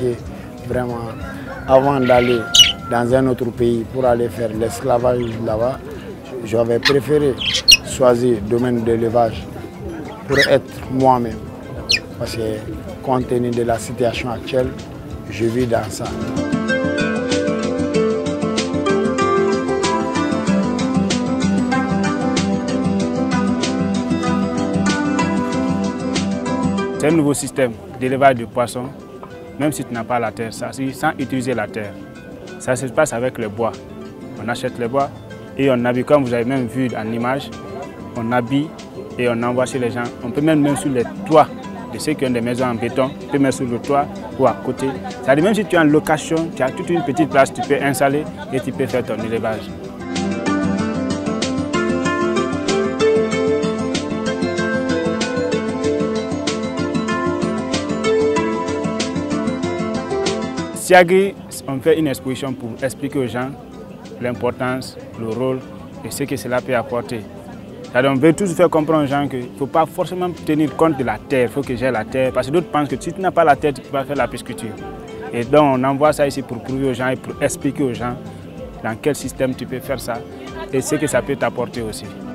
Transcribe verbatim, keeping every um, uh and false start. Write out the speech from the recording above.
que vraiment, avant d'aller dans un autre pays pour aller faire l'esclavage là-bas, j'avais préféré choisir le domaine de l'élevage pour être moi-même. Parce que compte tenu de la situation actuelle, je vis dans ça. C'est un nouveau système d'élevage de poissons, même si tu n'as pas la terre, ça, sans utiliser la terre. Ça se passe avec le bois. On achète le bois et on habille, comme vous avez même vu en image, on habille et on envoie chez les gens. On peut même mettre sur les toits de ceux qui ont des maisons en béton, on peut mettre sur le toit ou à côté. C'est-à-dire même si tu es en location, tu as toute une petite place, tu peux installer et tu peux faire ton élevage. Siagri, on fait une exposition pour expliquer aux gens l'importance, le rôle et ce que cela peut apporter. On veut tous faire comprendre aux gens qu'il ne faut pas forcément tenir compte de la terre, il faut que j'ai la terre, parce que d'autres pensent que si tu n'as pas la terre, tu ne peux pas faire la pisciculture. Et donc on envoie ça ici pour prouver aux gens et pour expliquer aux gens dans quel système tu peux faire ça et ce que ça peut t'apporter aussi.